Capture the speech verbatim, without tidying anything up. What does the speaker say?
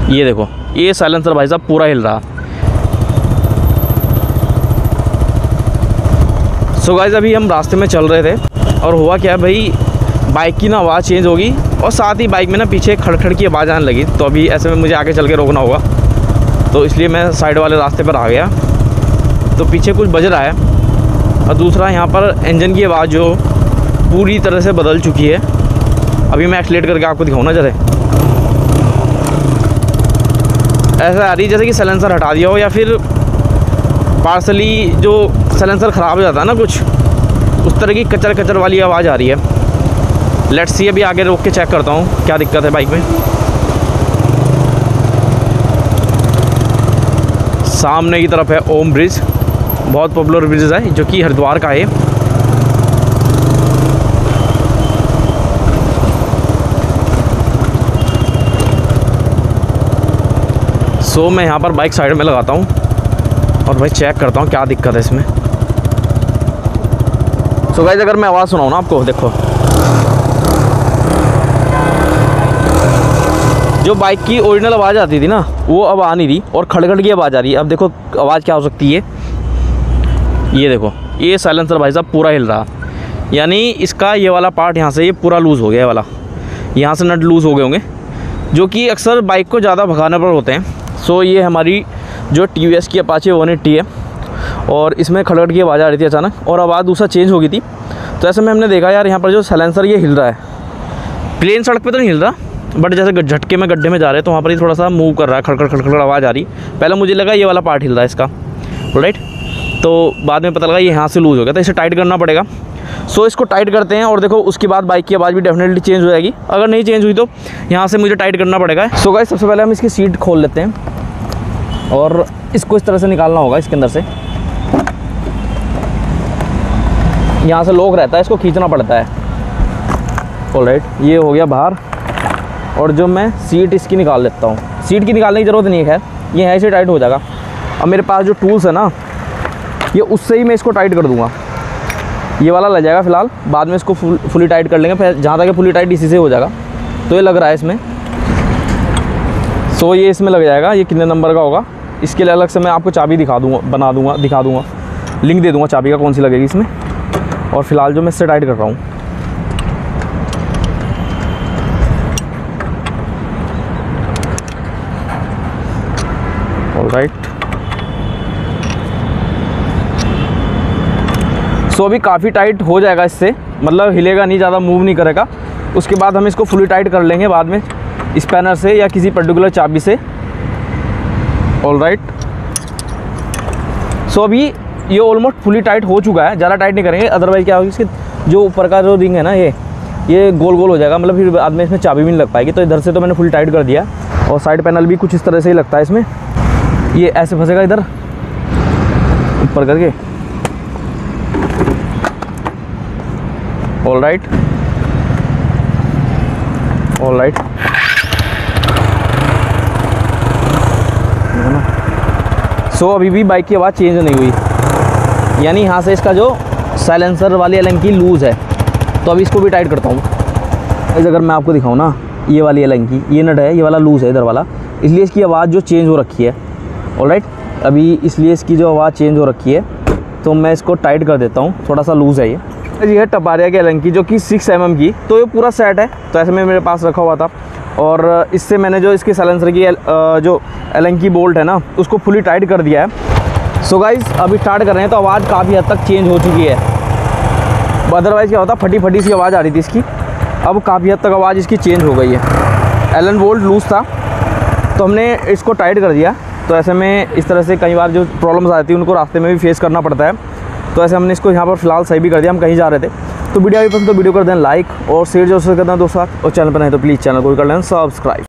ये देखो, ये साइलेंसर भाई साहब पूरा हिल रहा। सो गाइस अभी हम रास्ते में चल रहे थे और हुआ क्या भाई, बाइक की ना आवाज़ चेंज होगी और साथ ही बाइक में ना पीछे खड़खड़ की आवाज़ आने लगी। तो अभी ऐसे में मुझे आगे चल के रोकना होगा, तो इसलिए मैं साइड वाले रास्ते पर आ गया। तो पीछे कुछ बज रहा है और दूसरा यहाँ पर इंजन की आवाज़ जो पूरी तरह से बदल चुकी है। अभी मैं एक्सीलेट करके आपको दिखाऊँ ना, जैसे ऐसा आ रही जैसे कि साइलेंसर हटा दिया हो या फिर पार्सली जो साइलेंसर ख़राब हो जाता है ना कुछ, उस तरह की कचर कचर वाली आवाज़ आ रही है। लेट्स सी, अभी आगे रोक के चेक करता हूँ क्या दिक्कत है बाइक में। सामने की तरफ है ओम ब्रिज, बहुत पॉपुलर ब्रिज है जो कि हरिद्वार का है। सो मैं यहाँ पर बाइक साइड में लगाता हूँ और भाई चेक करता हूँ क्या दिक्कत है इसमें। सो गाइस अगर मैं आवाज़ सुनाऊँ ना आपको, देखो जो बाइक की ओरिजिनल आवाज़ आती थी ना वो अब आ नहीं रही और खड़खड़ की आवाज़ आ रही है। अब देखो आवाज़ क्या हो सकती है, ये देखो, ये साइलेंसर भाई साहब पूरा हिल रहा। यानी इसका ये वाला पार्ट यहाँ से ये पूरा लूज़ हो गया, वाला यहाँ से नट लूज़ हो गए होंगे, जो कि अक्सर बाइक को ज़्यादा भगाने पर होते हैं। सो ये हमारी जो टी वी एस की अपाचे वन एट्टी है और इसमें खड़खड़ की आवाज़ आ रही थी अचानक और आवाज़ दूसरा चेंज हो गई थी। तो ऐसे में हमने देखा यार यहाँ पर जो साइलेंसर ये हिल रहा है, प्लेन सड़क पे तो नहीं हिल रहा, बट जैसे झटके में गड्ढे में जा रहे हैं तो वहाँ पर ही थोड़ा सा मूव कर रहा है, खड़खड़ खड़खड़ आवाज़ आ रही। पहले मुझे लगा ये वाला पार्ट हिल रहा है इसका, राइट। तो बाद में पता लगा ये यहाँ से लूज़ हो गया, तो इसे टाइट करना पड़ेगा। सो इसको टाइट करते हैं और देखो उसके बाद बाइक की आवाज़ भी डेफिनेटली चेंज हो जाएगी। अगर नहीं चेंज हुई तो यहाँ से मुझे टाइट करना पड़ेगा। सो गाइस सबसे पहले हम इसकी सीट खोल लेते हैं और इसको इस तरह से निकालना होगा इसके अंदर से। यहाँ से लॉक रहता है, इसको खींचना पड़ता है। ऑलराइट, ये हो गया बाहर। और जो मैं सीट इसकी निकाल लेता हूँ, सीट की निकालने की ज़रूरत नहीं है, खैर ये ऐसे टाइट हो जाएगा। अब मेरे पास जो टूल्स है ना, ये उससे ही मैं इसको टाइट कर दूँगा। ये वाला लग जाएगा फ़िलहाल, बाद में इसको फुल फुली टाइट कर लेंगे। फिर जहाँ तक फुली टाइट इसी से हो जाएगा। तो ये लग रहा है इसमें, सो ये इसमें लग जाएगा। ये कितने नंबर का होगा इसके लिए अलग से मैं आपको चाबी दिखा दूँगा, बना दूँगा, दिखा दूँगा, लिंक दे दूँगा चाबी का कौन सी लगेगी इसमें। और फिलहाल जो मैं इससे टाइट कर रहा हूँ, ऑलराइट। सो अभी काफ़ी टाइट हो जाएगा इससे, मतलब हिलेगा नहीं, ज़्यादा मूव नहीं करेगा। उसके बाद हम इसको फुली टाइट कर लेंगे बाद में स्पैनर से या किसी पर्टिकुलर चाबी से, ऑलराइट। सो अभी ये ऑलमोस्ट फुली टाइट हो चुका है, ज़्यादा टाइट नहीं करेंगे, अदरवाइज़ क्या होगा इसके जो ऊपर का जो रिंग है ना, ये ये गोल गोल हो जाएगा, मतलब फिर बाद में इसमें चाबी भी नहीं लग पाएगी। तो इधर से तो मैंने फुल टाइट कर दिया और साइड पैनल भी कुछ इस तरह से ही लगता है इसमें। ये ऐसे फंसेगा इधर ऊपर करके, ऑलराइट ऑलराइट। सो अभी भी बाइक की आवाज़ चेंज नहीं हुई, यानी यहाँ से इसका जो साइलेंसर वाली एलंकी लूज़ है। तो अभी इसको भी टाइट करता हूँ। ऐसे अगर मैं आपको दिखाऊँ ना, ये वाली एलंकी, ये नट है, ये वाला लूज़ है इधर वाला, इसलिए इसकी आवाज़ जो चेंज हो रखी है, ऑलराइट। अभी इसलिए इसकी जो आवाज़ चेंज हो रखी है, तो मैं इसको टाइट कर देता हूँ, थोड़ा सा लूज़ है ये। ये है टपारिया की एलंकी जो कि सिक्स एम एम की, तो ये पूरा सेट है। तो ऐसे में मेरे पास रखा हुआ था और इससे मैंने जो इसके साइलेंसर की जो एलंकी बोल्ट है ना, उसको फुली टाइट कर दिया है। सो गाइस अभी स्टार्ट कर रहे हैं, तो आवाज़ काफ़ी हद तक चेंज हो चुकी है। अदरवाइज़ क्या होता, फटी फटी सी आवाज़ आ रही थी इसकी, अब काफ़ी हद तक आवाज़ इसकी चेंज हो गई है। एलन बोल्ट लूज़ था तो हमने इसको टाइट कर दिया। तो ऐसे में इस तरह से कई बार जो प्रॉब्लम्स आती है उनको रास्ते में भी फेस करना पड़ता है। तो ऐसे हमने इसको यहाँ पर फिलहाल सही भी कर दिया। हम कहीं जा रहे थे, तो वीडियो अभी पसंद तो वीडियो कर दें लाइक और शेयर जो कर दें दोस्तों, और चैनल पर नहीं तो प्लीज़ चैनल को कर लें सब्सक्राइब।